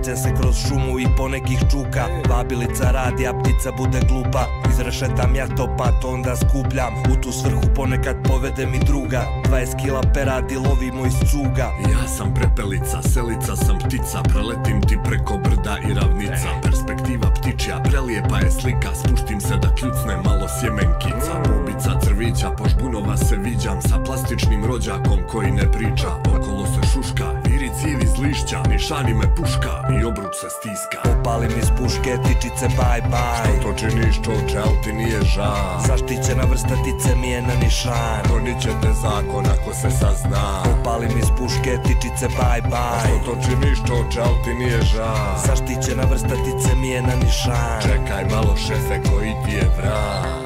Krećem se kroz šumu i ponekih čuka, vabilica radi, a ptica bude glupa. Izrešetam ja to pa to onda skupljam, u tu svrhu ponekad povedem i druga. 20 kila peradi lovimo iz cuga. Ja sam prepelica, selica sam ptica, preletim ti preko brda i ravnica. Perspektiva ptičja, prelijepa je slika, spuštim se da kljucne malo sjemenkica. Bobica crvića, po žbunova se viđam, sa plastičnim rođakom koji ne priča. Okolo se šuška, viri cijevi iz lišća, nišani me puška i obruč se stiska. Opalim iz puške, tičice bye bye. Što to činiš čovče, al ti nije žal? Zaštićena vrsta tice mi je na nišan. Gonit će te zakon ako se sazna. Opalim iz puške, tičice bye bye. Što to činiš čovče, al ti nije žal? Zaštićena vrsta tice mi je na nišan. Čekaj malo šefe, koji ti je vrag?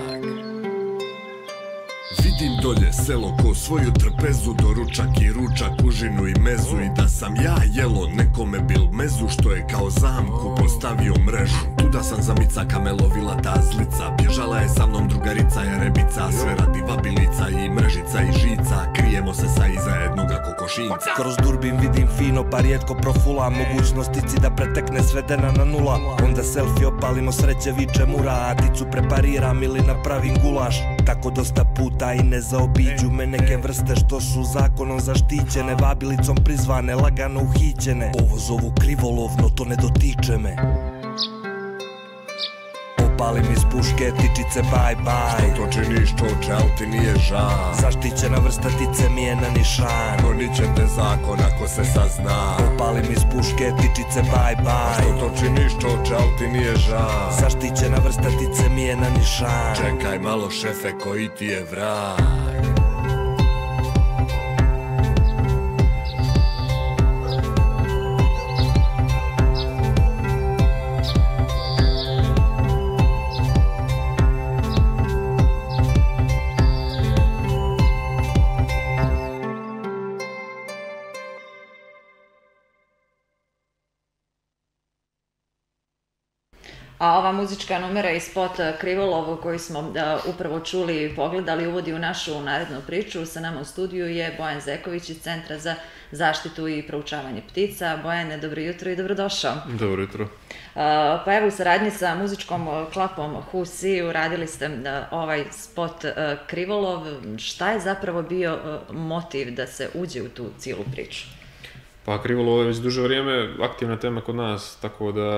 Vidim dolje selo ko svoju trpezu, doručak i ručak, užinu i mezu. I da sam ja jelo nekome bil mezu, što je kao zamku postavio mrežu. Tuda sam za micaka me lovila ta zlica, bježala je sa mnom drugarica Jerebica. Sve radi vabilica i mrežica i žica, krijemo se sa iza jednoga kokošinca. Kroz durbin vidim fino pa rijetko profula, mogućnost tici da pretekne svedena na nula. Onda selfie opalimo, sreće viče mura, a ticu prepariram ili napravim gulaš. Tako dosta puta i ne zaobiđu me neke vrste što su zakonom zaštićene, vabilicom prizvane, lagano uhićene. Ovo zovu krivolovno, to ne dotiče me. Opalim iz puške, tičice bye bye. Što to činiš čovče, al ti nije žal? Zaštićena vrsta tice mi je na nišan. Gonit će te zakon ako se sazna. Opalim iz puške, tičice bye bye. Što to činiš čovče, al ti nije žal? Zaštićena vrsta tice mi je na nišan. Čekaj malo šefe, koji ti je vrag? A ova muzička numera i spot Krivolov koji smo upravo čuli i pogledali uvodi u našu narednu priču. Sa nama u studiju je Bojan Zeković iz Centra za zaštitu i proučavanje ptica. Bojane, dobro jutro i dobrodošao. Dobro jutro. Pa evo, u saradnji sa muzičkom klapom Husi uradili ste ovaj spot Krivolov. Šta je zapravo bio motiv da se uđe u tu cijelu priču? Pa Krivolov je već duže vrijeme aktivna tema kod nas, tako da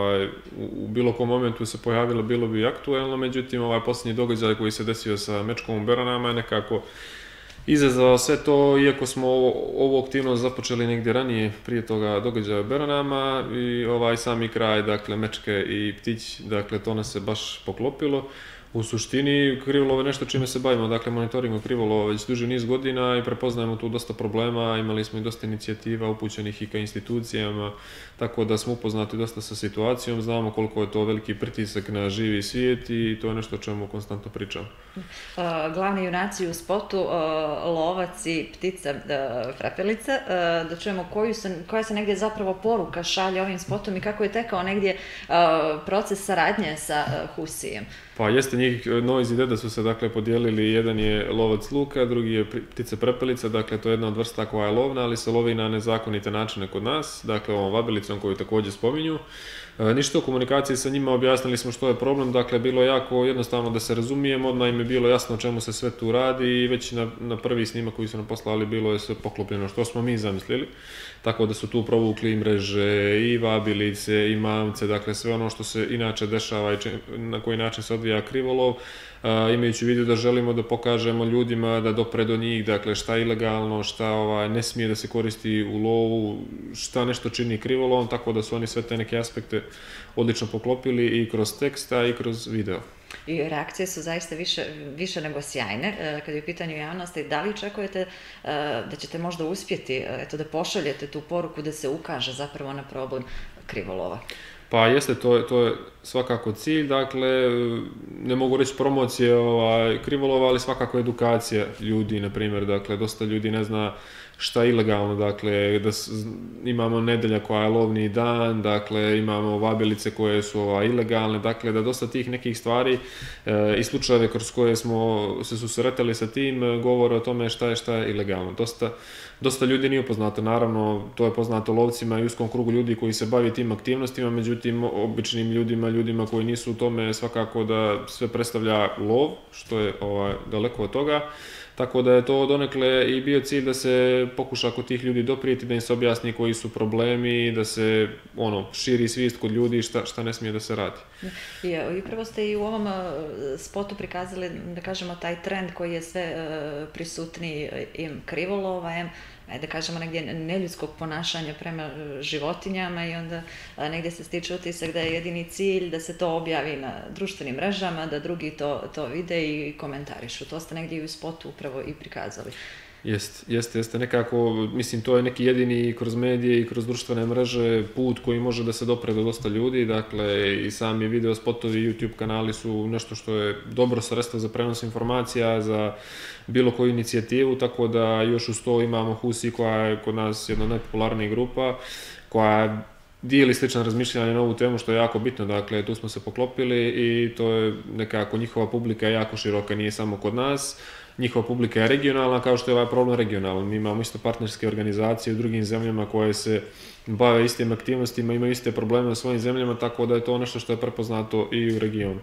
u bilo kom momentu se pojavilo, bilo bi aktuelno, međutim posljednji događaj koji se desio sa mečkom u Beranama je nekako izazvao sve to, iako smo ovu aktivnost započeli negdje ranije prije toga događaja u Beranama i sami kraj, dakle mečke i ptić, dakle to nas se baš poklopilo. U suštini, Krivolov je nešto čime se bavimo, dakle monitoringom Krivolova već duži niz godina i prepoznajemo tu dosta problema, imali smo i dosta inicijativa upućenih i ka institucijama, tako da smo upoznati dosta sa situacijom, znamo koliko je to veliki pritisak na živi svijet i to je nešto o čemu konstantno pričamo. Glavni junaci u spotu, lovac i ptica frapelica, da čujemo koja se negdje zapravo poruka šalje ovim spotom i kako je tekao negdje proces saradnje sa Husijem. Pa jeste, njih Noise i Deda su se dakle podijelili, jedan je lovac luka, drugi je ptice prepelica, dakle to je jedna od vrsta koja je lovna, ali se lovi na nezakonite načine kod nas, dakle ovom vabilicom koju također spominju. Ništa o komunikaciji sa njima, objasnili smo što je problem, dakle bilo je jako jednostavno da se razumijemo, odmah im je bilo jasno o čemu se sve tu radi i već na prvi snimak koji su nam poslali bilo je sve poklopljeno što smo mi zamislili, tako da su tu provukli i mreže i vabilice i mamce, dakle sve ono što se inače dešava i na koji način se odvija Krivolov, imajući u vidu da želimo da pokažemo ljudima da dopre do njih, dakle šta je ilegalno, šta ne smije da se koristi u lovu, šta nešto čini Krivolovom, tako da su oni sve te neke aspekte odlično poklopili i kroz teksta i kroz video. I reakcije su zaista više nego sjajne. Kad je u pitanju javnosti, da li očekujete da ćete možda uspjeti da pošaljete tu poruku da se ukaže zapravo na problem Krivolova? Pa jeste, to je svakako cilj, dakle, ne mogu reći promocije krivolova, ali svakako edukacija ljudi, na primjer, dakle, dosta ljudi ne zna šta je ilegalno, dakle, da imamo nedelja koja je lovni dan, dakle, imamo vabilice koje su ilegalne, dakle, da dosta tih nekih stvari i slučajeve kroz koje smo se susretali sa tim govore o tome šta je ilegalno. Dosta ljudi nije poznato, naravno, to je poznato lovcima i uskom krugu ljudi koji se bavi tim aktivnostima, međutim, običnim ljudima koji nisu u tome, svakako da sve predstavlja lov, što je daleko od toga. Tako da je to donekle i bio cilj da se pokuša kod tih ljudi doprijeti, da im se objasni koji su problemi, da se širi svijest kod ljudi šta ne smije da se radi. I upravo ste i u ovom spotu prikazali, da kažemo, taj trend koji je sve prisutniji krivolova, da kažemo negdje neljudskog ponašanja prema životinjama i onda negdje se stiče utisak da je jedini cilj da se to objavi na društvenim mrežama, da drugi to vide i komentarišu. To ste negdje i u spotu upravo i prikazali. Jeste, nekako, mislim, to je neki jedini kroz medije i kroz društvene mreže put koji može da se dopre do dosta ljudi, dakle, i sami video spotovi i YouTube kanali su nešto što je dobro sredstvo za prenos informacija, za bilo koju inicijativu, tako da još uz to imamo HUSI koja je kod nas jedna od najpopularnijih grupa, koja dijeli slična razmišljanja na ovu temu, što je jako bitno, dakle, tu smo se poklopili i to je nekako, njihova publika je jako široka, nije samo kod nas. Njihova publika je regionalna, kao što je ovaj problem regionalan. Mi imamo isto partnerske organizacije u drugim zemljama koje se bave istim aktivnostima, imaju iste probleme u svojim zemljama, tako da je to nešto što je prepoznato i u regionu.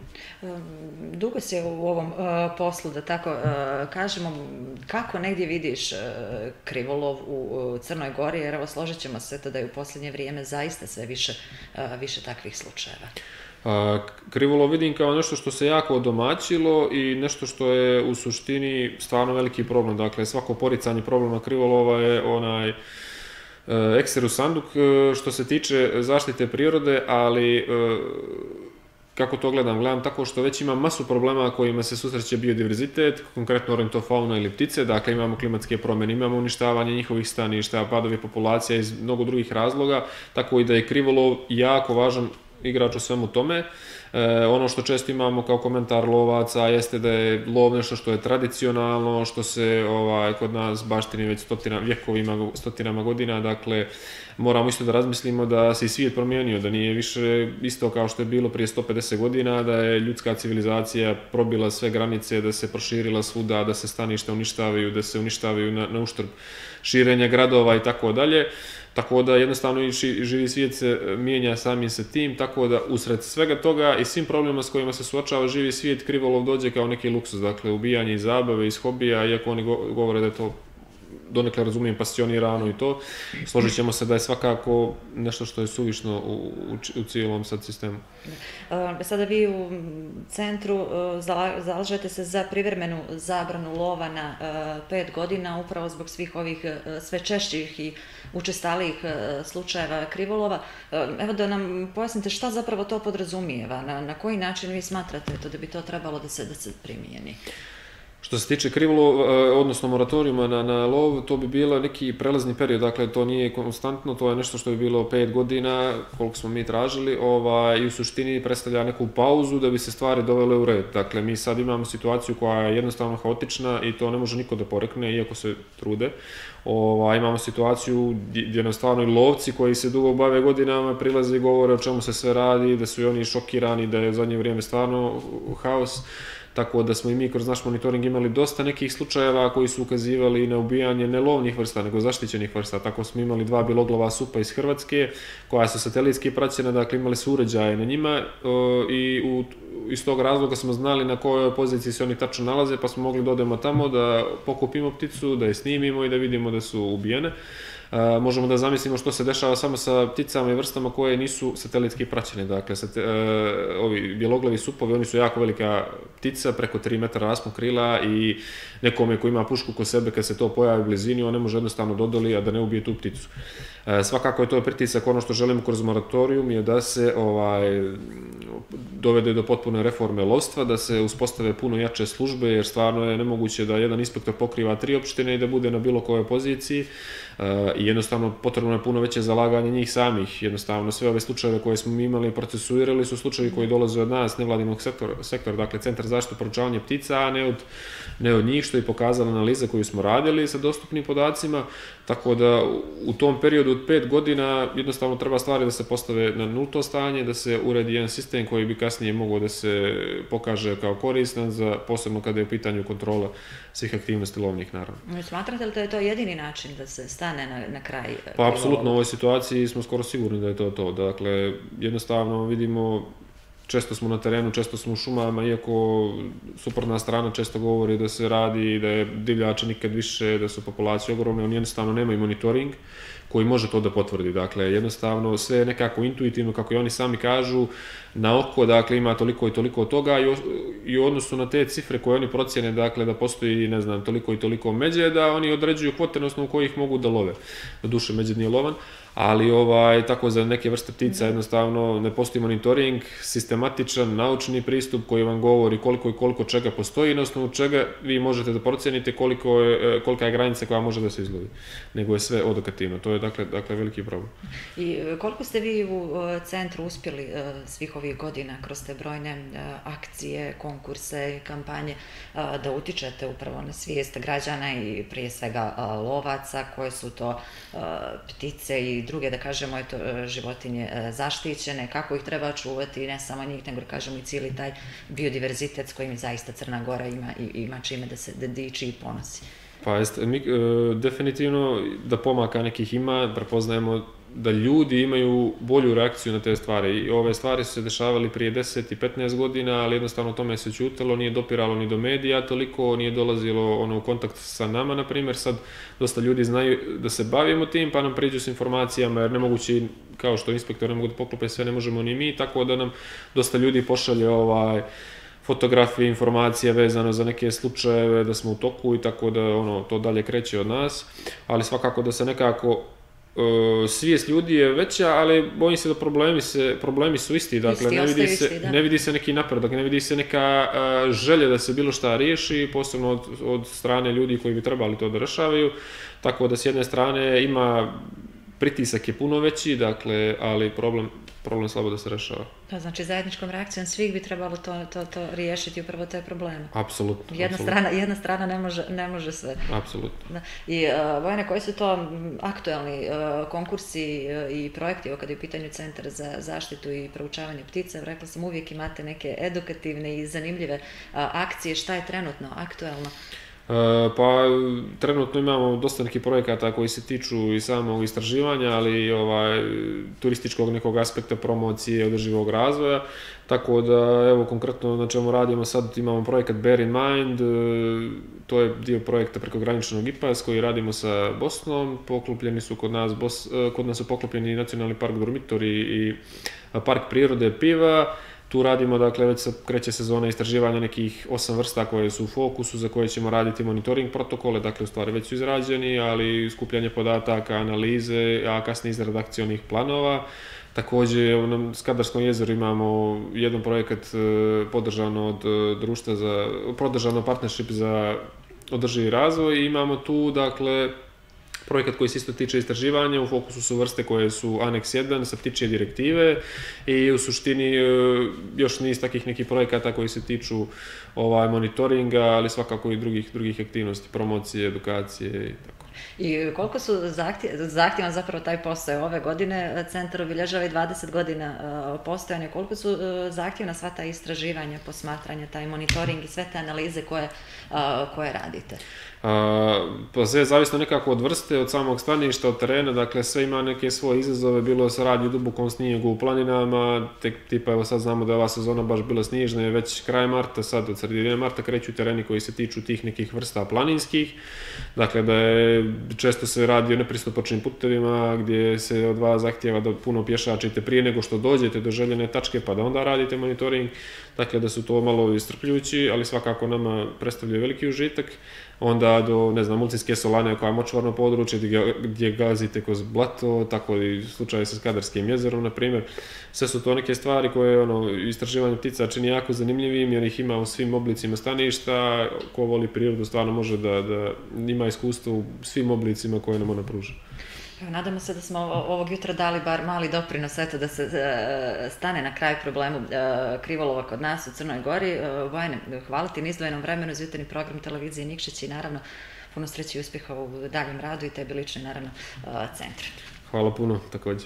Dugo si u ovom poslu, da tako kažemo, kako negdje vidiš krivolov u Crnoj Gori, jer evo složit ćemo se to da je u posljednje vrijeme zaista sve više takvih slučajeva. Krivolov vidim kao nešto što se jako odomaćilo i nešto što je u suštini stvarno veliki problem. Dakle, svako poricanje problema krivolova je onaj ekser u sanduk što se tiče zaštite prirode, ali kako to gledam? Gledam tako što već ima masu problema kojima se susreće biodiverzitet, konkretno ornitofauna ili ptice, dakle imamo klimatske promjene, imamo uništavanje njihovih staništa, padovi populacija iz mnogo drugih razloga, tako i da je krivolov jako važan igrač u svemu tome. Ono što često imamo kao komentar lovaca jeste da je lov nešto što je tradicionalno, što se kod nas baštini već stotinama godina, dakle moramo isto da razmislimo da se i svijet promijenio, da nije više isto kao što je bilo prije 150 godina, da je ljudska civilizacija probila sve granice, da se proširila svuda, da se staništa uništavaju, da se uništavaju na uštrb širenja gradova i tako dalje. Tako da jednostavno i živi svijet se mijenja samim sa tim, tako da usred svega toga i svim problemima s kojima se suočava živi svijet, krivolov dođe kao neki luksuz, dakle ubijanje iz zabave, iz hobija, iako oni govore da je to, donekle razumijem, pasionirano i to, složit ćemo se da je svakako nešto što je suvišno u cijelom sad sistemu. Sada vi u centru zalažete se za privremenu zabranu lova na 5 godina, upravo zbog svih ovih sve češćih i učestalijih slučajeva krivolova. Evo da nam pojasnite šta zapravo to podrazumijeva, na koji način vi smatrate da bi to trebalo da se primijeni? Što se tiče krivolova, odnosno moratorijuma na lov, to bi bilo neki prelazni period, dakle to nije konstantno, to je nešto što bi bilo 5 godina, koliko smo mi tražili, i u suštini predstavlja neku pauzu da bi se stvari dovele u red. Dakle, mi sad imamo situaciju koja je jednostavno haotična i to ne može niko da porekne, iako se trude. Imamo situaciju gdje nam stvarno i lovci koji se dugo bave godinama prilaze i govore o čemu se sve radi, da su i oni šokirani, da je u zadnje vrijeme stvarno haos. Tako da smo i mi kroz naš monitoring imali dosta nekih slučajeva koji su ukazivali na ubijanje ne lovnih vrsta, nego zaštićenih vrsta. Tako smo imali 2 bjeloglava supa iz Hrvatske, koja su satelitski praćena, dakle imali su uređaje na njima i iz tog razloga smo znali na kojoj poziciji se oni tačno nalaze, pa smo mogli da odemo tamo, da pokupimo pticu, da je snimimo i da vidimo da su ubijene. Možemo da zamislimo što se dešava samo sa pticama i vrstama koje nisu satelitski praćene. Dakle, ovi bjeloglavi supovi, oni su jako velika ptica, preko 3 metra raspon krila i nekome ko ima pušku kod sebe, kad se to pojavi u blizini, on ne može jednostavno dodoli, a da ne ubije tu pticu. Svakako je to pritisak, ono što želimo kroz moratorijum je da se dovede do potpune reforme lovstva, da se uspostave puno jače službe, jer stvarno je nemoguće da jedan inspektor pokriva 3 opštine i da bude na bilo kojoj poziciji. I jednostavno potrebno je puno veće zalaganje njih samih. Jednostavno sve ove slučajeve koje smo imali procesuirali su slučajevi koji dolaze od nas, nevladinog sektora, dakle Centar za zaštitu i proučavanje ptica, a ne od njih, što je pokazala analiza koju smo radili sa dostupnim podacima. Tako da u tom periodu od 5 godina jednostavno treba stvari da se postave na nulto stanje, da se uredi jedan sistem koji bi kasnije mogao da se pokaže kao koristan, posebno kada je u pitanju kontrola svih aktivnosti lovnih, naravno. Smatrate li da je to jedini način da se stane na kraj? Pa apsolutno, u ovoj situaciji smo skoro sigurni da je to. Dakle, jednostavno vidimo, često smo na terenu, često smo u šumama, iako suprotna strana često govori da se radi, da je divljači nikad više, da su populacije ogromne, oni jednostavno nemaju monitoring koji može to da potvrdi. Dakle, jednostavno sve je nekako intuitivno, kako i oni sami kažu, na oko, dakle, ima toliko i toliko toga i u odnosu na te cifre koje oni procjene, dakle, da postoji, ne znam, toliko i toliko međe, da oni određuju kvote na osnovu kojih mogu da love. Do duše, međed nije lovan, ali tako za neke vrste ptica jednostavno ne postoji monitoring, sistematičan, naučni pristup koji vam govori koliko i koliko čega postoji i na osnovu čega vi možete da procenite kolika je granica koja može da se izlovi. Nego je sve odokativno. To je dakle veliki problem. I koliko ste vi u centru uspjeli svih ovih godina kroz te brojne akcije, konkurse, kampanje da utičete upravo na svijest građana i prije svega lovaca, koje su to ptice i druge, da kažemo, životinje zaštićene, kako ih treba čuvati, ne samo njih, nego kažemo i cijeli taj biodiverzitet s kojim zaista Crna Gora ima čime da se diči i ponosi. Pa definitivno da pomaka nekih ima, prepoznajemo da ljudi imaju bolju reakciju na te stvari. I ove stvari su se dešavali prije 10 i 15 godina, ali jednostavno o tome se ćutilo, nije dopiralo ni do medija toliko, nije dolazilo u kontakt sa nama, na primjer. Sad dosta ljudi znaju da se bavimo tim, pa nam priđu s informacijama, jer nemoguće, kao što inspektor ne mogu da poklope sve, ne možemo ni mi, tako da nam dosta ljudi pošalje fotografije, informacije vezano za neke slučajeve, da smo u toku i tako da to dalje kreće od nas, ali svakako da se nekako svijest ljudi je veća, ali bojim se da problemi su isti, dakle ne vidi se neki napredak, ne vidi se neka želja da se bilo šta riješi, posebno od strane ljudi koji bi trebali to da rešavaju, tako da s jedne strane ima pritisak je puno veći, dakle, ali problem slabo da se rešava. Znači, zajedničkom reakcijom svih bi trebalo to riješiti upravo te probleme. Apsolutno. Jedna strana ne može sve. Apsolutno. I Bojane, koji su to aktuelni konkursi i projekti, kada je u pitanju Centar za zaštitu i proučavanje ptica? Rekla sam, uvijek imate neke edukativne i zanimljive akcije. Šta je trenutno aktuelno? Pa trenutno imamo dosta nekih projekata koji se tiču i samog istraživanja, ali turističkog nekog aspekta promocije, održivog razvoja, tako da evo konkretno na čemu radimo sad, imamo projekat Bear in Mind, to je dio projekta prekograničnog IPAS koji radimo sa Bosnom, poklopljeni su kod nas su poklopljeni Nacionalni park Durmitor i Park prirode Piva. Tu radimo, dakle, već sad kreće sezona istraživanja nekih 8 vrsta koje su u fokusu, za koje ćemo raditi monitoring protokole, dakle, u stvari već su izrađeni, ali skupljanje podataka, analize, a kasnije izrada akcionih planova. Također, na Skadarskom jezeru imamo jedan projekat podržan od podržano partnership za održivi razvoj i imamo tu, dakle, projekat koji se isto tiče istraživanja, u fokusu su vrste koje su aneks 1 sa ptičje direktive i u suštini još niz takih nekih projekata koji se tiču monitoringa, ali svakako i drugih aktivnosti, promocije, edukacije i tako. I koliko su zahtjevan zapravo taj posao? Ove godine centar obilježava i 20 godina postojanja. Koliko su zahtjevna sva ta istraživanja, posmatranja, taj monitoring i sve te analize koje radite? Pa sve je zavisno nekako od vrste, od samog staništa, od terena, dakle sve ima neke svoje izazove, bilo se radi u dubokom snijegu u planinama, tipa evo sad znamo da je ova sezona baš bila snježna, je već kraj marta, sad od sredine marta kreću tereni koji se tiču tih nekih vrsta planinskih, dakle da je često se radi o nepristupačnim putevima gdje se od vas zahtijeva da puno pješačite prije nego što dođete do željene tačke pa da onda radite monitoring, dakle da su to malo iscrpljujući, ali svakako nama predstavljaju veliki užitak. Onda do, ne znam, Mulcinske solane koja je močvarno područje gdje gazite kroz blato, tako i slučaj sa Skadarskim jezerom, na primjer. Sve su to neke stvari koje istraživanje ptica čini jako zanimljivim jer ih ima u svim oblicima staništa. Ko voli prirodu stvarno može da ima iskustvo u svim oblicima koje nam ona pruža. Nadamo se da smo ovog jutra dali bar mali doprinos da se stane na kraj problemu krivolova kod nas u Crnoj Gori. Bojane, hvala ti na izdvojenom vremenu za jutarnji program televizije Nikšić i naravno puno sreće i uspjeha u daljem radu i tebi lično i naravno centru. Hvala puno, također.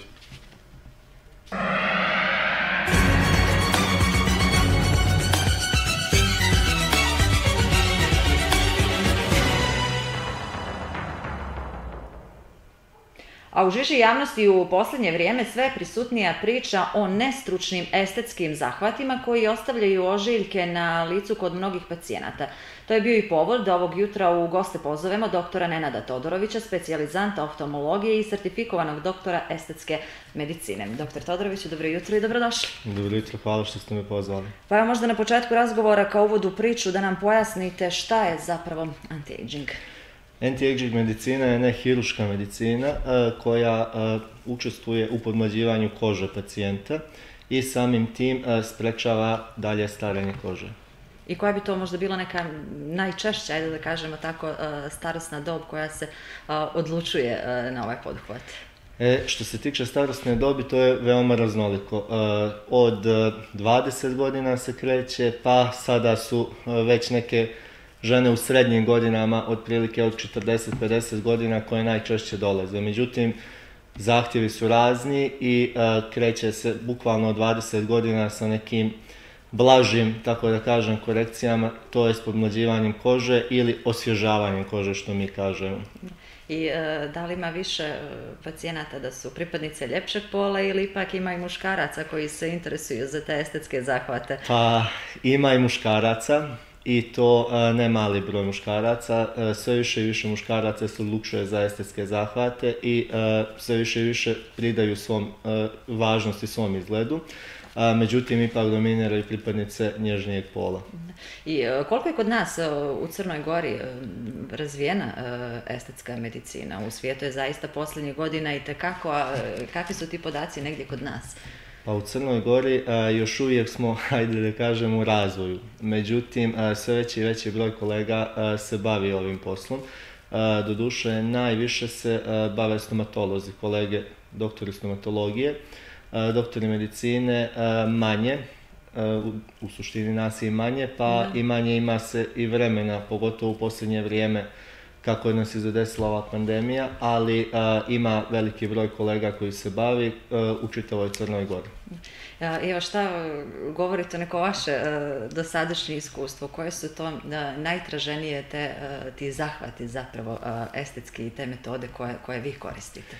A u žiži javnosti u posljednje vrijeme sve prisutnija priča o nestručnim estetskim zahvatima koji ostavljaju ožiljke na licu kod mnogih pacijenata. To je bio i povod da ovog jutra u goste pozovemo doktora Nenada Todorovića, specijalizanta oftalmologije i sertifikovanog doktora estetske medicine. Doktor Todoroviću, dobro jutro i dobrodošli. Dobro jutro, hvala što ste me pozvali. Pa evo možda na početku razgovora kao uvod u priču da nam pojasnite šta je zapravo anti-aging. Anti-aging medicina je nehiruška medicina koja učestvuje u podmlađivanju kože pacijenta i samim tim sprečava dalje starenje kože. I koja bi to možda bila neka najčešća, ajde da kažemo tako, starosna dob koja se odlučuje na ovaj poduhvat? Što se tiče starosne dobi, to je veoma raznoliko. Od 20 godina se kreće, pa sada su već neke žene u srednjim godinama, otprilike od 40-50 godina koje najčešće dolaze. Međutim, zahtjevi su razni i kreće se bukvalno od 20 godina sa nekim blažim, tako da kažem, korekcijama, to je s podmlađivanjem kože ili osvježavanjem kože, što mi kažemo. I da li ima više pacijenata da su pripadnice ljepšeg pola ili ipak ima i muškaraca koji se interesuju za te estetske zahvate? Pa ima i muškaraca. I to ne mali broj muškaraca, sve više i više muškaraca se odlučuje za estetske zahvate i sve više i više pridaju važnosti svom izgledu. Međutim, ipak dominiraju pripadnice nježnijeg pola. I koliko je kod nas u Crnoj Gori razvijena estetska medicina? U svijetu je zaista posljednjih godina i tekako, kakvi su ti podaci negdje kod nas? Pa u Crnoj Gori još uvijek smo, hajde da kažem, u razvoju. Međutim, sve veći i veći broj kolega se bavi ovim poslom. Doduše, najviše se bave stomatolozi, kolege doktori stomatologije, doktori medicine manje, u suštini nas je i manje, pa i manje ima se i vremena, pogotovo u posljednje vrijeme, kako je nas je zadesila ova pandemija, ali ima veliki broj kolega koji se bavi u čitavoj Crnoj Gori. Evo šta govorite neko vaše dosadašnje iskustvo, koje su to najtraženije ti zahvati zapravo estetski i te metode koje vi koristite?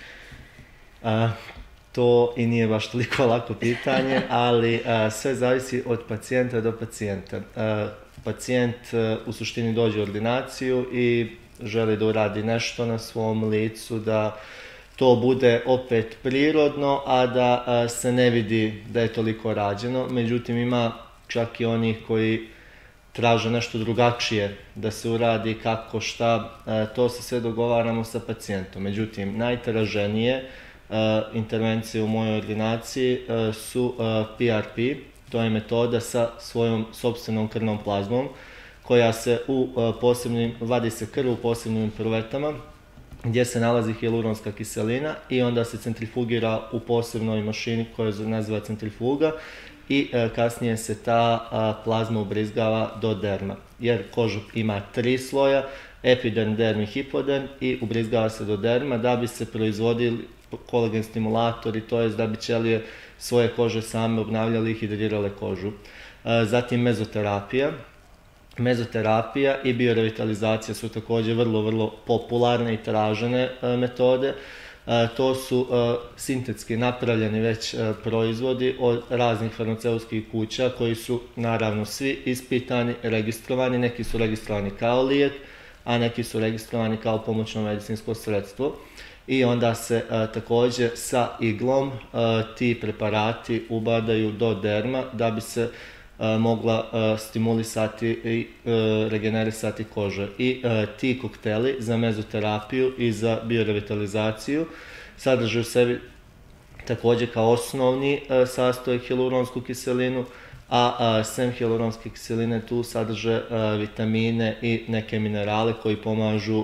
To i nije baš toliko lako pitanje, ali sve zavisi od pacijenta do pacijenta. Pacijent u suštini dođe u ordinaciju i želi da uradi nešto na svom licu, da to bude opet prirodno, a da se ne vidi da je toliko rađeno. Međutim, ima čak i onih koji traže nešto drugačije da se uradi, kako, šta, to se sve dogovaramo sa pacijentom. Međutim, najtraženije intervencije u mojoj ordinaciji su PRP, to je metoda sa svojom sopstvenom krvnom plazmom, koja se vadi se krv u posebnim pruvetama, gdje se nalazi hijaluronska kiselina i onda se centrifugira u posebnoj mašini koja se naziva centrifuga i kasnije se ta plazma ubrizgava do derma. Jer koža ima 3 sloja, epiderm, derm i hipoderm, i ubrizgava se do derma da bi se proizvodili kolagen stimulatori, to jest da bi ćelije svoje kože same obnavljali i hidrirale kožu. Zatim mezoterapija i biorevitalizacija su također vrlo popularne i tražene metode. To su sintetski napravljeni već proizvodi od raznih farmaceutskih kuća koji su naravno svi ispitani, registrovani, neki su registrovani kao lijek, a neki su registrovani kao pomoćno medicinsko sredstvo. I onda se također sa iglom ti preparati ubadaju do derma da bi se mogla stimulisati i regenerisati koža. I ti kokteli za mezoterapiju i za biorevitalizaciju sadrže u sebi također kao osnovni sastojak hialuronsku kiselinu, a sem hialuronske kiseline tu sadrže vitamine i neke minerale koji pomažu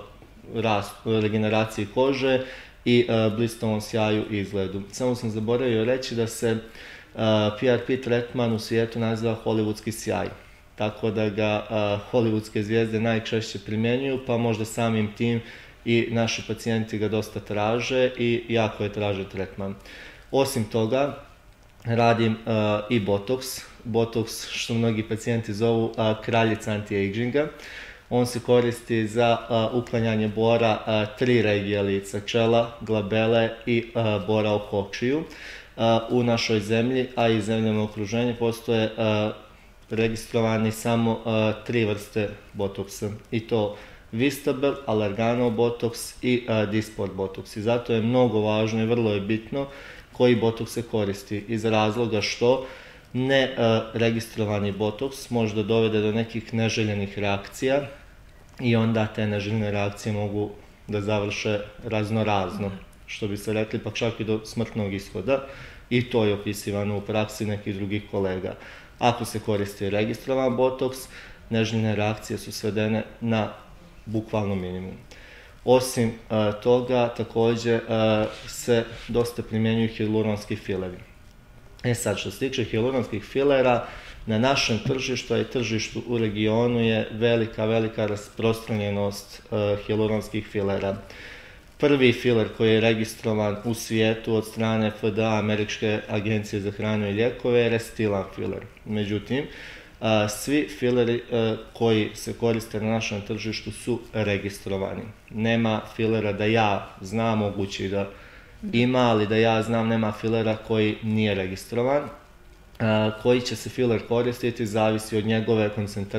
regeneraciji kože i blistavom sjaju i izgledu. Samo sam zaboravio reći da se PRP tretman u svijetu naziva hollywoodski sjaj, tako da ga hollywoodske zvijezde najčešće primjenjuju, pa možda samim tim i naši pacijenti ga dosta traže i jako je traže tretman. Osim toga, radim i botoks. Botoks, što mnogi pacijenti zovu kraljica anti-aginga. On se koristi za uklanjanje bora 3 regije lica, čela, glabele i bora oko očiju. U našoj zemlji, a i zemljama okruženja, postoje registrovani samo 3 vrste botoksa. I to Vistabel, Allerganov botoks i Dysport botoks. I zato je mnogo važno i vrlo je bitno koji botoks se koristi, iz razloga što ne registrovani botoks može da dovede do nekih neželjenih reakcija i onda te neželjene reakcije mogu da završe raznorazno, što bi se rekli, pa čak i do smrtnog ishoda, i to je opisivano u praksi nekih drugih kolega. Ako se koristi registrovan botoks, neželjene reakcije su svedene na bukvalno minimum. Osim toga, također se dosta primjenjuju hialuronski fileri. Sad, što se tiče hialuronskih filera, na našem tržištu, a i tržištu u regionu je velika rasprostranjenost hialuronskih filera. Prvi filer koji je registrovan u svijetu od strane FDA, Američke agencije za hranu i lijekove, je Restylane filer. Međutim, svi fileri koji se koriste na našem tržištu su registrovani. Nema filera da ja znam, mogući da ima, ali da ja znam nema filera koji nije registrovan. Koji će se filer koristiti zavisi od njegove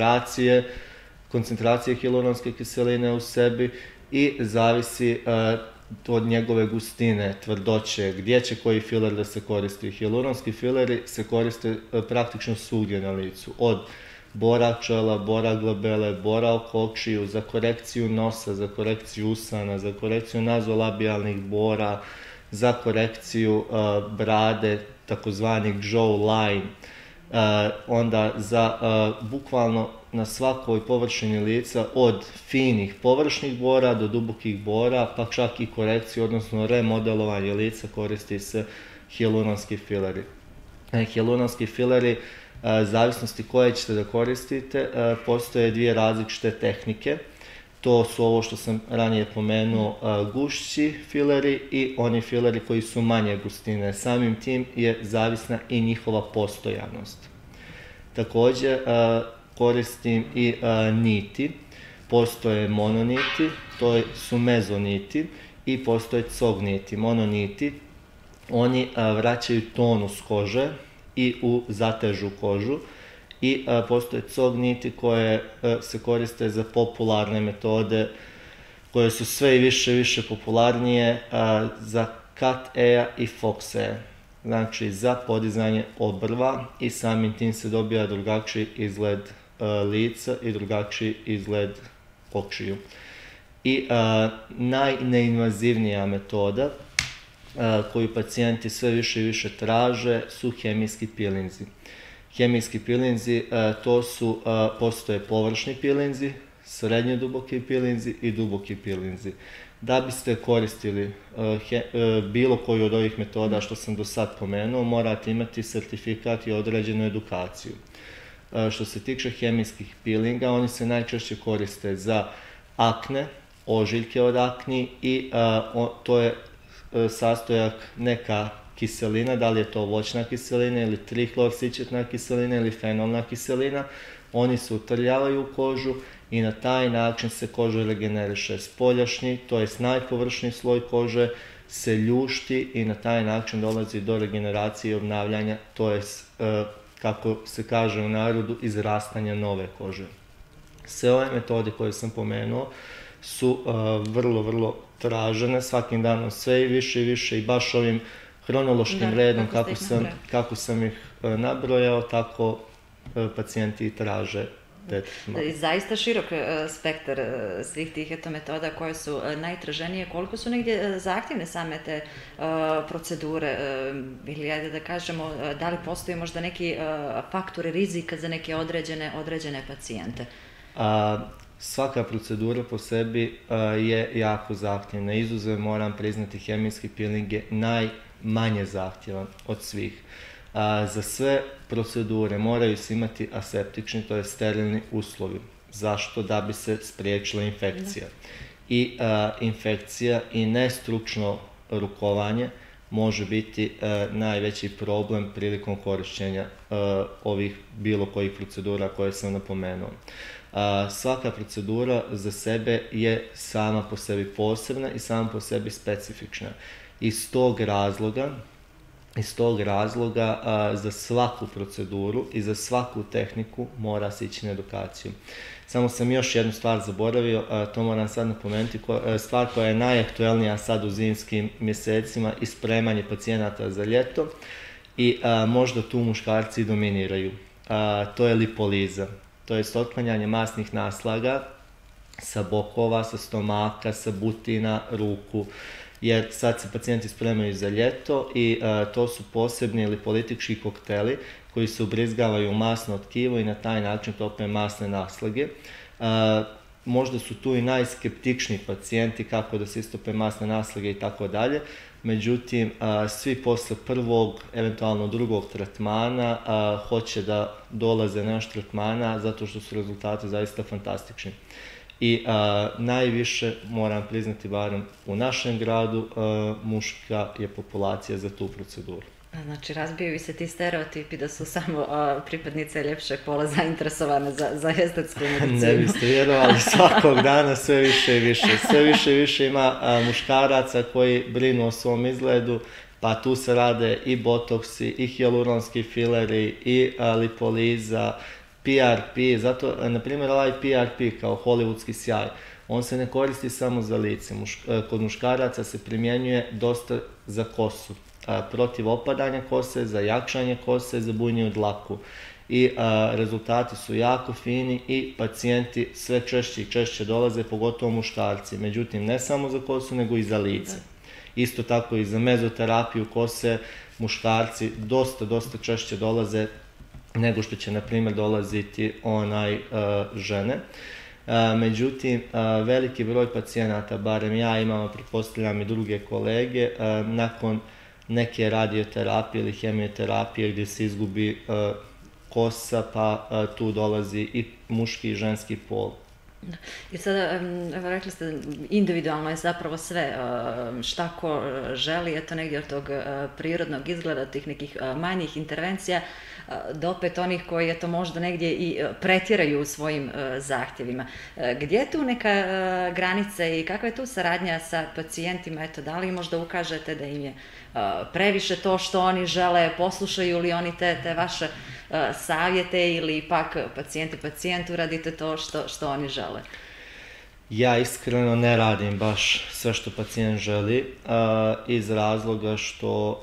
koncentracije hialuronske kiseline u sebi i zavisi od njegove gustine, tvrdoće, gdje će koji filer da se koristi. Hialuronski fileri se koriste praktično svugdje na licu, od bora čela, bora glabele, bora oko očiju, za korekciju nosa, za korekciju usana, za korekciju nazolabijalnih bora, za korekciju brade, takozvani jawline, onda za bukvalno na svakoj površini lica, od finih površnih bora do dubokih bora, pa čak i korekciju, odnosno remodelovanje lica, koristi se hialuronski fileri. Hialuronski fileri, zavisnosti koje ćete da koristite, postoje 2 različite tehnike. To su ovo što sam ranije pomenuo, gušći fileri i oni fileri koji su manje gustine. Samim tim je zavisna i njihova postojanost. Također koristim i niti. Postoje mononiti, to su mezoniti, i postoje cogniti. Mononiti, oni vraćaju tonus kože i zatežu kožu. I postoje cogniti koje se koriste za popularne metode, koje su sve i više popularnije, za cut-a i fox-a, znači za podizanje obrva, i samim tim se dobija drugačiji izgled lica i drugačiji izgled očiju. I najneinvazivnija metoda koju pacijenti sve više i više traže su hemijski pilinzi. Hemijski pilinzi, postoje površni pilinzi, srednje duboki pilinzi i duboki pilinzi. Da biste koristili bilo koju od ovih metoda što sam do sad pomenuo, morate imati sertifikat i određenu edukaciju. Što se tiče hemijskih pilinga, oni se najčešće koriste za akne, ožiljke od akni, i to je sastojak neka kiselina, da li je to voćna kiselina ili trihlorsičetna kiselina ili fenolna kiselina. Oni se utrljavaju u kožu i na taj način se koža regeneriše. Spoljašnji, to je najpovršniji sloj kože, se ljušti i na taj način dolazi do regeneracije i obnavljanja, to je, kako se kaže u narodu, izrastanja nove kože. Sve ove metode koje sam pomenuo su vrlo, vrlo tražene, svakim danom sve i više i baš ovim hronološkim redom kako sam ih nabrojao, tako pacijenti i traže. Zaista širok spektar svih tih metoda koje su najtraženije. Koliko su negdje zahtjevne same te procedure? Ili, ajde da kažemo, da li postoji možda neki faktori rizika za neke određene pacijente? Svaka procedura po sebi je jako zahtjevna. Izuzev, moram priznati, hemijski peeling je najmanje zahtjevan od svih. Za sve procedure moraju se imati aseptični, to je sterilni uslovi. Zašto? Da bi se spriječila infekcija. I infekcija i nestručno rukovanje može biti najveći problem prilikom korištenja ovih bilo kojih procedura koje sam napomenuo. Svaka procedura za sebe je sama po sebi posebna i sama po sebi specifična. Iz tog razloga za svaku proceduru i za svaku tehniku mora se ići na edukaciju. Samo sam još jednu stvar zaboravio, to moram sad napomenuti, stvar koja je najaktuelnija sad u zimskim mjesecima i spremanje pacijenata za ljeto i možda tu muškarci dominiraju. To je lipoliza, to je otklanjanje masnih naslaga sa bokova, sa stomaka, sa butina, ruku. Jer sad se pacijenti spremaju za ljeto i to su posebni lipolitički kokteli koji se ubrizgavaju u masno tkivo i na taj način tope masne naslage. Možda su tu i najskeptičniji pacijenti kako da se istope masne naslage i tako dalje. Međutim, svi posle prvog, eventualno drugog tretmana hoće da dolaze na naš tretmana zato što su rezultati zaista fantastični. I najviše, moram priznati, barem u našem gradu, muška je populacija za tu proceduru. Znači, razbijaju se ti stereotipi da su samo pripadnice ljepšeg pola zainteresovane za estetsku medicinu. Ne biste vjerovali, svakog dana sve više i više. Sve više i više ima muškaraca koji brinu o svom izgledu, pa tu se rade i botoksi, i hijaluronski fileri, i lipoliza, PRP, zato, na primjer, ovaj PRP kao hollywoodski sjaj, on se ne koristi samo za lice. Kod muškaraca se primjenjuje dosta za kosu, protiv opadanja kose, za jakšanje kose, za bujniju dlaku. I rezultati su jako fini i pacijenti sve češće i češće dolaze, pogotovo muškarci. Međutim, ne samo za kosu, nego i za lice. Isto tako i za mezoterapiju kose muškarci dosta češće dolaze nego što će, na primjer, dolaziti žene. Međutim, veliki broj pacijenata, barem ja imam, a pretpostavljam i druge kolege, nakon neke radioterapije ili hemioterapije gdje se izgubi kosa, pa tu dolazi i muški i ženski pol. I sada, rekli ste, individualno je zapravo sve šta ko želi, eto negdje od tog prirodnog izgleda, tih nekih manjih intervencija, do opet onih koji eto možda negdje i pretjeraju u svojim zahtjevima. Gdje je tu neka granica i kakva je tu saradnja sa pacijentima? Eto, da li možda ukažete da im je previše to što oni žele, poslušaju li oni te vaše savjete ili pak pacijentu radite to što oni žele? Ja iskreno ne radim baš sve što pacijent želi iz razloga što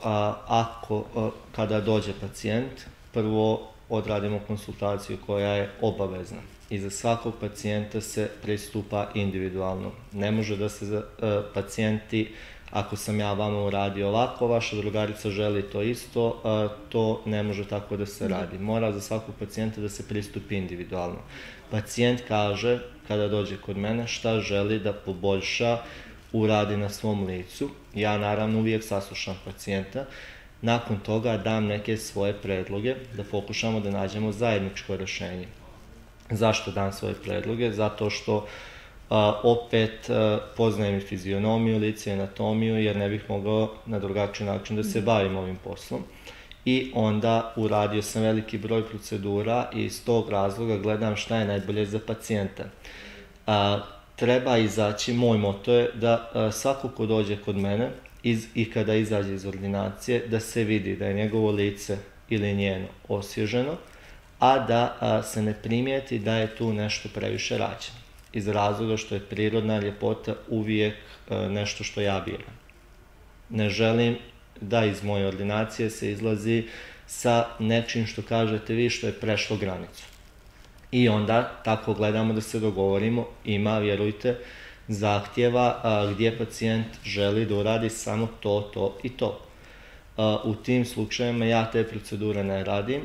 kada dođe pacijent, prvo odradimo konsultaciju koja je obavezna i za svakog pacijenta se pristupa individualno. Ne može da se pacijenti, ako sam ja vama uradio ovako, vaša drugarica želi to isto, to ne može tako da se radi. Mora za svakog pacijenta da se pristupi individualno. Pacijent kaže, kada dođe kod mene, šta želi da poboljša, uradi na svom licu. Ja naravno uvijek saslušam pacijenta. Nakon toga dam neke svoje predloge da pokušamo da nađemo zajedničko rješenje. Zašto dam svoje predloge? Zato što opet poznajem i fizionomiju, lice i anatomiju, jer ne bih mogao na drugačiji način da se bavim ovim poslom. I onda uradio sam veliki broj procedura i iz tog razloga gledam šta je najbolje za pacijenta. Treba izaći, moj moto je da svako ko dođe kod mene i kada izađe iz ordinacije, da se vidi da je njegovo lice ili njeno osvježeno, a da se ne primijeti da je tu nešto previše rađeno. Iz razloga što je prirodna ljepota uvijek nešto što ja biram. Ne želim da iz moje ordinacije se izlazi sa nečim što kažete vi što je prešlo granicu. I onda tako gledamo da se dogovorimo, ima, vjerujte, zahtjeva gdje pacijent želi da uradi samo to, to i to. U tim slučajevima ja te procedure ne radim,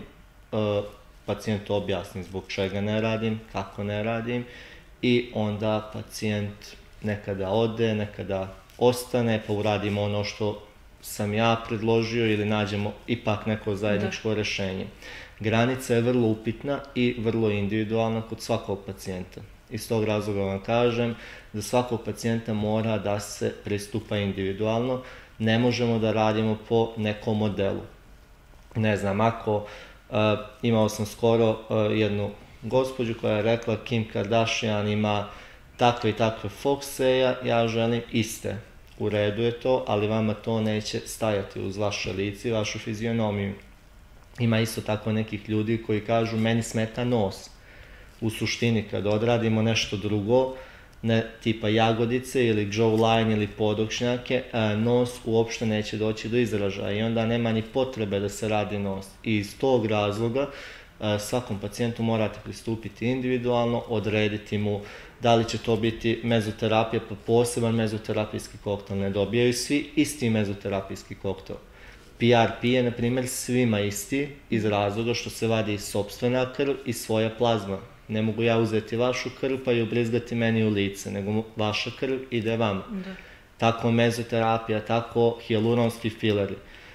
pacijent objasni zbog čega ne radim, kako ne radim i onda pacijent nekada ode, nekada ostane pa uradimo ono što sam ja predložio ili nađemo ipak neko zajedničko rješenje. Granica je vrlo upitna i vrlo individualna kod svakog pacijenta. Iz tog razloga vam kažem da svakog pacijenta mora da se pristupa individualno, ne možemo da radimo po nekom modelu. Ne znam, ako imao sam skoro jednu gospođu koja je rekla Kim Kardashian ima takve i takve fokse, ja želim iste. U redu je to, ali vama to neće stajati uz vaše lice i vašu fizionomiju. Ima isto tako nekih ljudi koji kažu meni smeta nos. U suštini kad odradimo nešto drugo, tipa jagodice ili jawline ili podokšnjake, nos uopšte neće doći do izražaja i onda nema ni potrebe da se radi nos. I iz tog razloga svakom pacijentu morate pristupiti individualno, odrediti mu da li će to biti mezoterapija, pa poseban mezoterapijski koktel. Ne dobijaju svi isti mezoterapijski koktel. PRP je, na primjer, svima isti iz razloga što se vadi sopstvena krv i svoja plazma. Ne mogu ja uzeti vašu krv pa i ubrizgati meni u lice, nego vaša krv ide vama. Tako mezoterapija, tako hijaluronski fileri.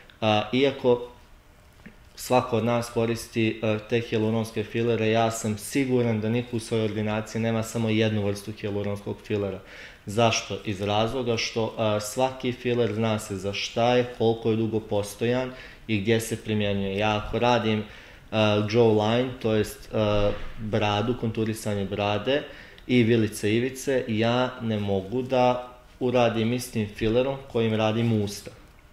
Iako svako od nas koristi te hijaluronske filere, ja sam siguran da niko u svojoj ordinaciji nema samo jednu vrstu hijaluronskog filera. Zašto? Iz razloga što svaki filer zna se za šta je, koliko je dugo postojan i gdje se primjenjuje. Ja ako radim jawline, to jest bradu, konturisanje brade i vilice ivice, ja ne mogu da uradim istim filerom kojim radim usta.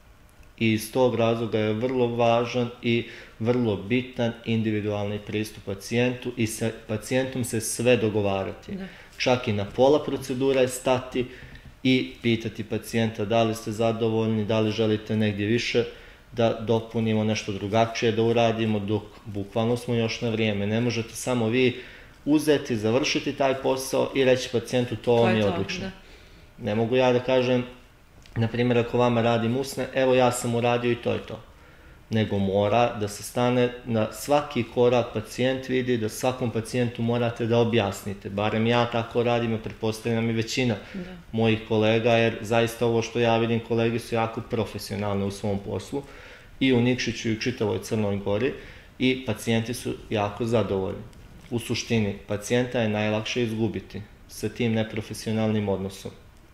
I iz tog razloga je vrlo važan i vrlo bitan individualni pristup pacijentu i sa pacijentom se sve dogovarati. Čak i na pola procedura je stati i pitati pacijenta da li ste zadovoljni, da li želite negdje više da dopunimo, nešto drugačije da uradimo, dok bukvalno smo još na vrijeme. Ne možete samo vi uzeti, završiti taj posao i reći pacijentu to vam je odlično. Ne mogu ja da kažem, na primjer, ako vama radim usne, evo ja sam uradio i to je to. Nego mora da se stane na svaki korak pacijent vidi, da svakom pacijentu morate da objasnite. Barem ja tako radim, a pretpostavljam i većina mojih kolega, jer zaista ovo što ja vidim, kolege su jako profesionalne u svom poslu i u Nikšiću i u čitavoj Crnoj Gori i pacijenti su jako zadovoljni. U suštini, pacijenta je najlakše izgubiti sa tim neprofesionalnim odnosom,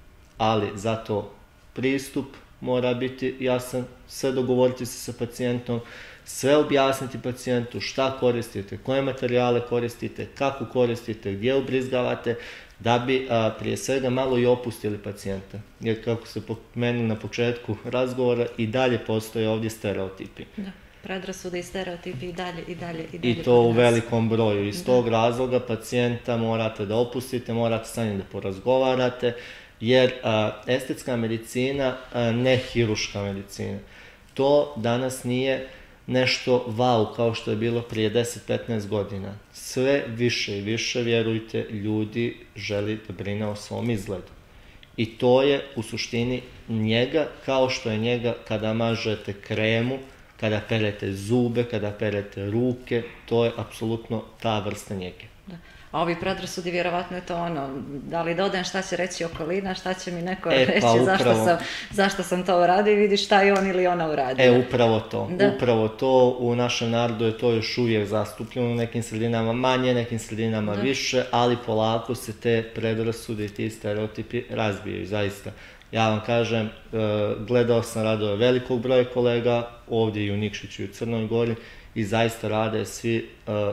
ali zato pristup mora biti jasan, sve dogovoriti se sa pacijentom, sve objasniti pacijentu šta koristite, koje materijale koristite, kako koristite, gdje ubrizgavate, da bi prije svega malo i opustili pacijenta. Jer kako se pomenuli na početku razgovora, i dalje postoje ovdje stereotipi. Da, predrasude i stereotipi i dalje. I to u velikom broju. Iz tog razloga pacijenta morate da opustite, morate sa njim da porazgovarate, jer estetska medicina, ne hiruška medicina, to danas nije nešto wow kao što je bilo prije 10-15 godina. Sve više i više, vjerujte, ljudi želi da brine o svom izgledu. I to je u suštini njega kao što je njega kada mažete kremu, kada perete zube, kada perete ruke, to je apsolutno ta vrsta njege. A ovi predrasudi, vjerovatno je to ono, da li dodajem šta će reći okolina, šta će mi neko reći, zašto sam to uradio i vidiš šta je on ili ona uradio. Upravo to, u našem narodu je to još uvijek zastupljeno, u nekim sredinama manje, nekim sredinama više, ali polako se te predrasude i ti stereotipi razbijaju, zaista. Ja vam kažem, gledao sam radove velikog broja kolega, ovdje i u Nikšiću i u Crnoj Gori, i zaista rade svi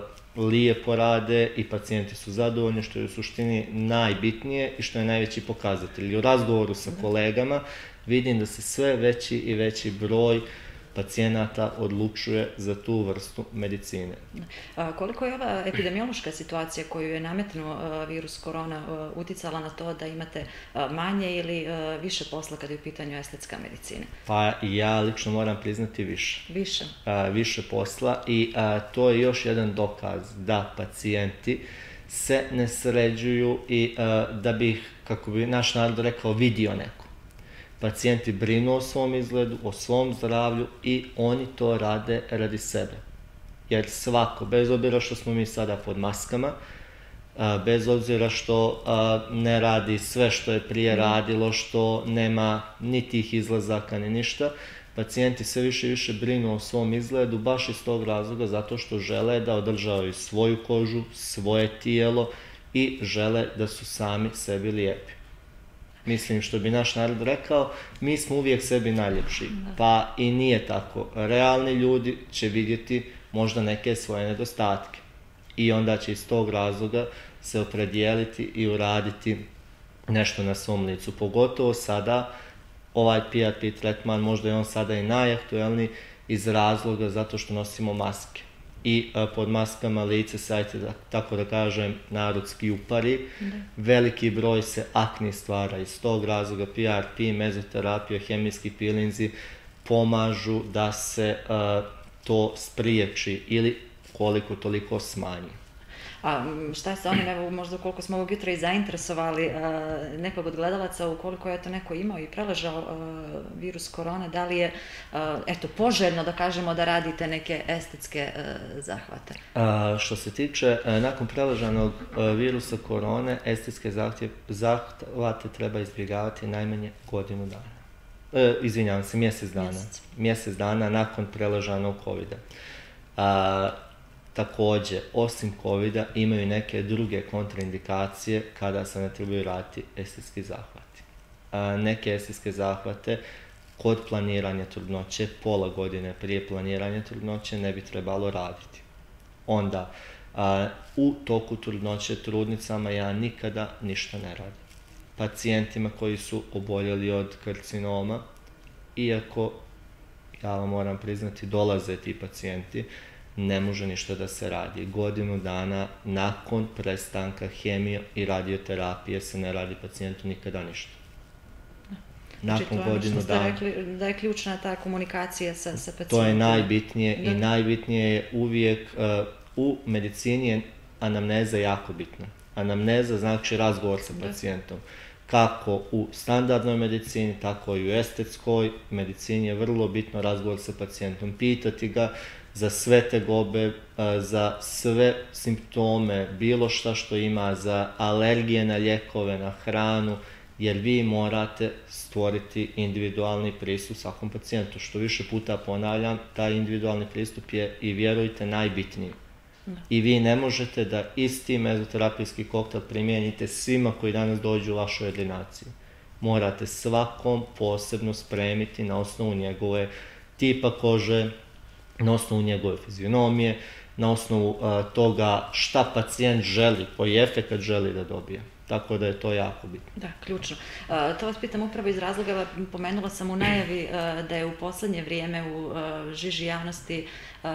lijepo rade i pacijenti su zadovoljni, što je u suštini najbitnije i što je najveći pokazatelj. U razgovoru sa kolegama vidim da se sve veći i veći broj pacijenata odlučuje za tu vrstu medicine. Koliko je ova epidemiološka situacija koju je nametnuo virus korona uticala na to da imate manje ili više posla kada je u pitanju estetska medicina? Pa ja lično moram priznati više. Više? Više posla i to je još jedan dokaz da pacijenti se ne sređuju i da bi, kako bi naš narod rekao, vidio neko. Pacijenti brinu o svom izgledu, o svom zdravlju i oni to rade radi sebe. Jer svako, bez obzira što smo mi sada pod maskama, bez obzira što ne radi sve što je prije radilo, što nema ni tih izlazaka ni ništa, pacijenti sve više i više brinu o svom izgledu baš iz tog razloga zato što žele da održavaju svoju kožu, svoje tijelo i žele da su sami sebi lijepi. Mislim, što bi naš narod rekao, mi smo uvijek sebi najljepši, pa i nije tako. Realni ljudi će vidjeti možda neke svoje nedostatke i onda će iz tog razloga se opredijeliti i uraditi nešto na svom licu. Pogotovo sada ovaj PRP tretman, možda je on sada i najaktuelniji iz razloga zato što nosimo maske. I pod maskama lice se, tako da kažem, narodski upari. Veliki broj se akni stvara iz tog razloga. PRP, mezoterapija, hemijski pilinzi pomažu da se to spriječi ili koliko toliko smanji. A šta je sa onim, evo možda koliko smo ovog jutra i zainteresovali nekog od gledalaca, ukoliko je to neko imao i preležao virus korona, da li je poželjno da kažemo da radite neke estetske zahvate? Što se tiče nakon preležanog virusa korone, estetske zahvate treba izbjegavati najmanje godinu dana. Izvinjavam se, mjesec dana. Mjesec dana nakon preležanog COVID-a. Također, osim COVID-a, imaju neke druge kontraindikacije kada se ne trebaju raditi estetski zahvati. Neke estetske zahvate kod planiranja trudnoće, pola godine prije planiranja trudnoće ne bi trebalo raditi. Onda, u toku trudnoće trudnicama ja nikada ništa ne radim. Pacijentima koji su oboljeli od karcinoma, iako, ja vam moram priznati, dolaze ti pacijenti, ne može ništa da se radi. Godinu dana nakon prestanka hemije i radioterapije se ne radi pacijentu nikada ništa. Nakon godinu dana. Znači, to je ono što ste rekli da je ključna ta komunikacija sa pacijentom. To je najbitnije i najbitnije je uvijek u medicini je anamneza jako bitna. Anamneza znači razgovor sa pacijentom. Kako u standardnoj medicini, tako i u estetskoj medicini je vrlo bitno razgovor sa pacijentom. Pitati ga za sve tegobe, za sve simptome, bilo šta što ima, za alergije na lijekove, na hranu, jer vi morate stvoriti individualni pristup svakom pacijentu. Što više puta ponavljam, taj individualni pristup je, i vjerujte, najbitniji. I vi ne možete da isti mezoterapijski koktel primijenite svima koji danas dođu u vašu ordinaciju. Morate svakom posebno spremiti na osnovu njegove tipa kože, na osnovu njegove fizionomije, na osnovu toga šta pacijent želi, koji efekat želi da dobije. Tako da je to jako bitno. Da, ključno. To vas pitam upravo iz razloga, pomenula sam u najavi da je u poslednje vrijeme u žiži javnosti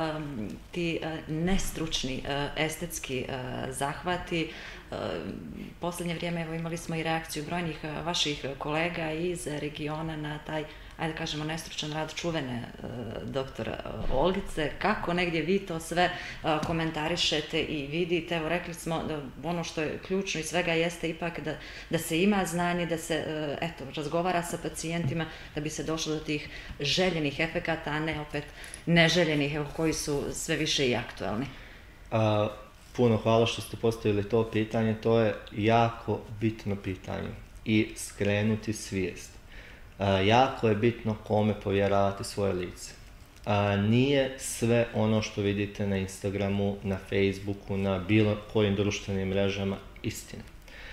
ti nestručni estetski zahvati. Poslednje vrijeme evo, imali smo i reakciju brojnih vaših kolega iz regiona na taj, ajde kažemo, nestručan rad čuvene doktora Olgice. Kako negdje vi to sve komentarišete i vidite? Evo, rekli smo da ono što je ključno i svega jeste ipak da se ima znanje, da se razgovara sa pacijentima, da bi se došlo do tih željenih efekata, a ne opet neželjenih, koji su sve više i aktualni. Puno hvala što ste postavili to pitanje, to je jako bitno pitanje i skrenuti svijest. Jako je bitno kome povjeravati svoje lice. Nije sve ono što vidite na Instagramu, na Facebooku, na bilo kojim društvenim mrežama istina.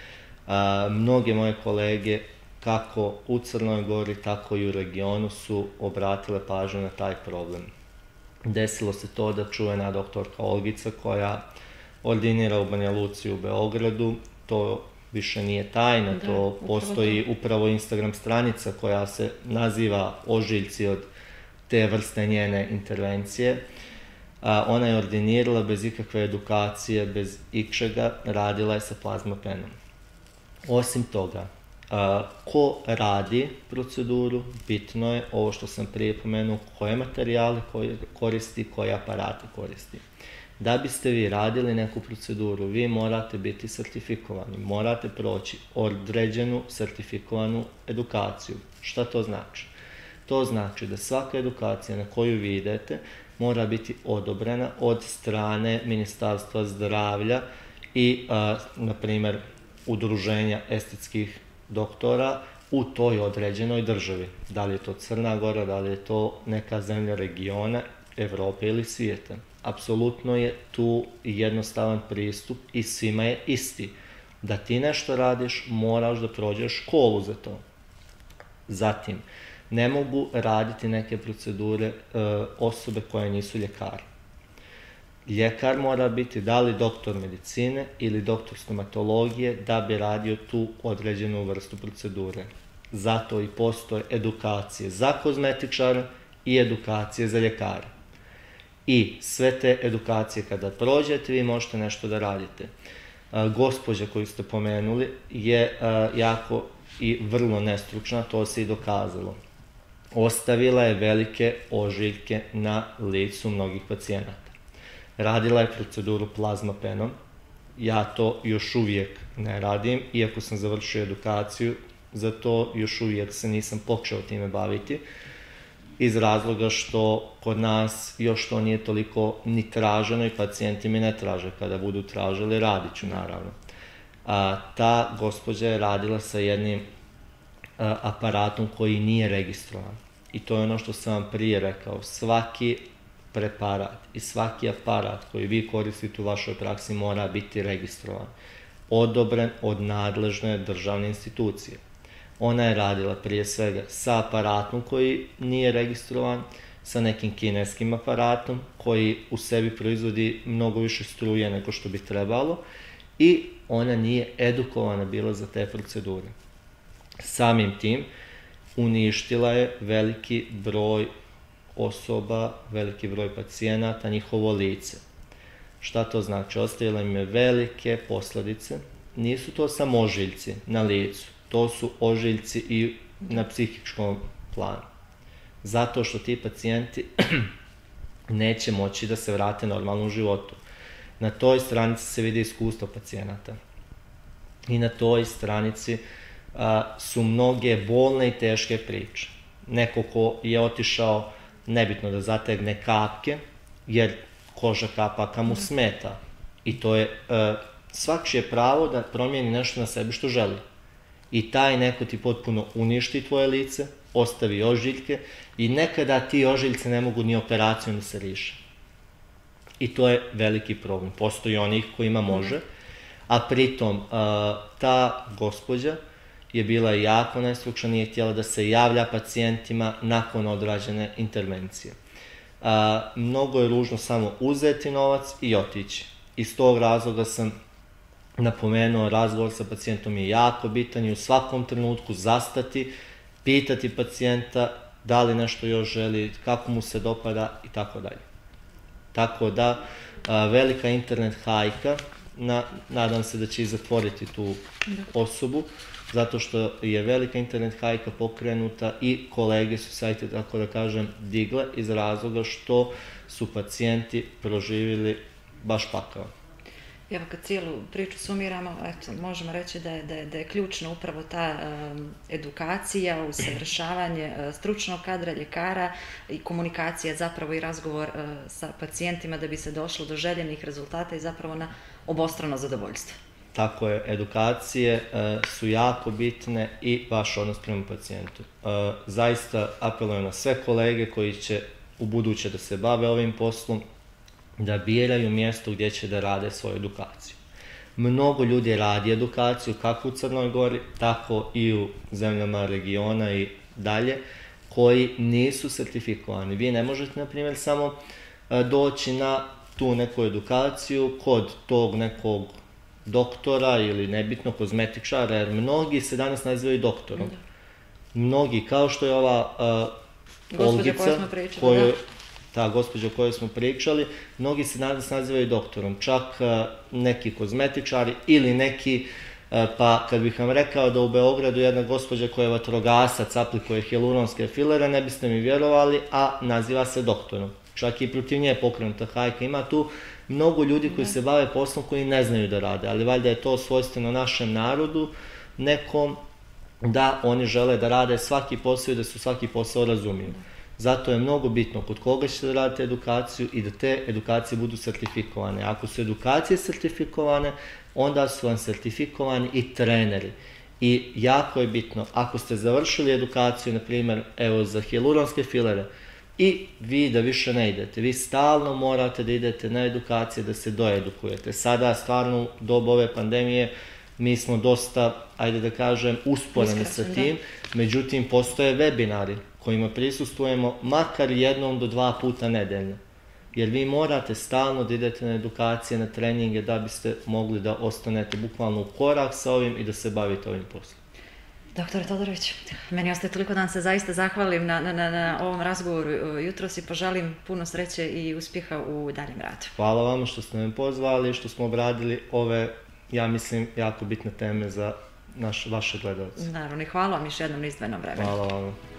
Mnoge moje kolege, kako u Crnoj Gori, tako i u regionu, su obratile pažnju na taj problem. Desilo se to da čuvena doktorka Olgica, koja ordinira u Banja Luci u Beogradu, to više nije tajna, to postoji upravo Instagram stranica koja se naziva Ožiljci od te vrste njene intervencije. Ona je ordinirala bez ikakve edukacije, bez ičega, radila je sa plazmapenom. Osim toga, ko radi proceduru, bitno je ovo što sam prije pomenuo, koje materijale koristi, koje aparate koristi. Da biste vi radili neku proceduru, vi morate biti sertifikovani, morate proći određenu sertifikovanu edukaciju. Šta to znači? To znači da svaka edukacija na koju vi idete mora biti odobrena od strane Ministarstva zdravlja i, na primjer, udruženja estetskih doktora u toj određenoj državi. Da li je to Crna Gora, da li je to neka zemlja regiona, Evrope ili svijeta. Apsolutno je tu jednostavan pristup i svima je isti. Da ti nešto radiš, moraš da prođeš školu za to. Zatim, ne mogu raditi neke procedure osobe koje nisu ljekari. Ljekar mora biti da li doktor medicine ili doktor stomatologije da bi radio tu određenu vrstu procedure. Zato i postoje edukacije za kozmetičare i edukacije za ljekare. I sve te edukacije kada prođete, vi možete nešto da radite. Gospođa koju ste pomenuli je jako i vrlo nestručna, to se i dokazalo. Ostavila je velike ožiljke na licu mnogih pacijenata. Radila je proceduru plazmapenom. Ja to još uvijek ne radim, iako sam završio edukaciju, za to još uvijek se nisam počeo time baviti, iz razloga što kod nas još to nije toliko ni traženo i pacijenti mi ne traže. Kada budu tražili, radit ću naravno. Ta gospođa je radila sa jednim aparatom koji nije registrovan. I to je ono što sam vam prije rekao. Svaki preparat i svaki aparat koji vi koristite u vašoj praksi mora biti registrovan, odobren od nadležne državne institucije. Ona je radila prije svega sa aparatom koji nije registrovan, sa nekim kineskim aparatom koji u sebi proizvodi mnogo više struje nego što bi trebalo i ona nije edukovana bila za te procedure. Samim tim uništila je veliki broj osoba, veliki broj pacijenata, njihovo lice. Šta to znači? Ostavila im je velike posljedice. Nisu to samo ožiljci na licu, to su ožiljci i na psihičkom planu. Zato što ti pacijenti neće moći da se vrate normalno u životu. Na toj stranici se vidi iskustvo pacijenata. I na toj stranici su mnoge bolne i teške priče. Neko ko je otišao, nebitno da zategne kapke, jer koža kapaka mu smeta. I to je svakši je pravo da promijeni nešto na sebi što želi. I taj neko ti potpuno uništi tvoje lice, ostavi ožiljke i nekada ti ožiljce ne mogu ni operacijom da se riše. I to je veliki problem. Postoji onih kojima može, a pritom ta gospođa je bila jako nestručna, nije htjela da se javlja pacijentima nakon odrađene intervencije. Mnogo je ružno samo uzeti novac i otići. Iz tog razloga sam napomenuo, razgovor sa pacijentom je jako bitan i u svakom trenutku zastati, pitati pacijenta da li nešto još želi, kako mu se dopada i tako dalje. Tako da, velika internet hajka, nadam se da će i zatvoriti tu osobu, zato što je velika internet hajka pokrenuta i kolege su sajte, tako da kažem, digle iz razloga što su pacijenti proživjeli baš pakao. Evo, kad cijelu priču sumiramo, eto, možemo reći da je ključna upravo ta edukacija, usavršavanje stručnog kadra ljekara i komunikacija, zapravo i razgovor sa pacijentima da bi se došlo do željenih rezultata i zapravo na obostrano zadovoljstvo. Tako je, edukacije su jako bitne i vaš odnos prema pacijentu. Zaista apelujem na sve kolege koji će u buduće da se bave ovim poslom, da biraju mjesto gdje će da rade svoju edukaciju. Mnogo ljudi radi edukaciju kako u Crnoj Gori, tako i u zemljama regiona i dalje, koji nisu sertifikovani. Vi ne možete, na primjer, samo doći na tu neku edukaciju kod tog nekog doktora ili nebitno kozmetičara, jer mnogi se danas nazivaju doktorom. Mnogi, kao što je ova Olgica, ta gospođa o kojoj smo pričali, mnogi se danas nazivaju doktorom, čak neki kozmetičari ili neki, pa kad bih vam rekao da u Beogradu jedna gospođa koja je vatrogasac aplikuje hijaluronske filere, ne biste mi vjerovali, a naziva se doktorom. Čak i protiv nje je pokrenuta hajka. Ima tu mnogo ljudi koji se bave poslom koji ne znaju da rade, ali valjda je to svojstveno našem narodu, nekom, da oni žele da rade svaki posao i da su svaki posao razumiju. Zato je mnogo bitno kod koga ćete da radite edukaciju i da te edukacije budu sertifikovane. Ako su edukacije sertifikovane, onda su vam sertifikovani i treneri. I jako je bitno, ako ste završili edukaciju, na primjer, evo za hijaluronske filere, i vi da više ne idete, vi stalno morate da idete na edukacije, da se doedukujete. Sada, stvarno, u dobu ove pandemije, mi smo dosta, ajde da kažem, usporeni sa tim, međutim, postoje webinari kojima prisustujemo makar 1 do 2 puta nedeljno. Jer vi morate stalno da idete na edukacije, na treninge, da biste mogli da ostanete bukvalno u korak sa ovim i da se bavite ovim poslom. Doktore Todorović, meni ostaje toliko da vam se zaista zahvalim na ovom razgovoru jutros i poželim puno sreće i uspjeha u daljem radu. Hvala vama što ste me pozvali, što smo obradili ove, ja mislim, jako bitne teme za vaše gledalce. Naravno i hvala vam još jednom na izdvojenom vremenu. Hvala vama.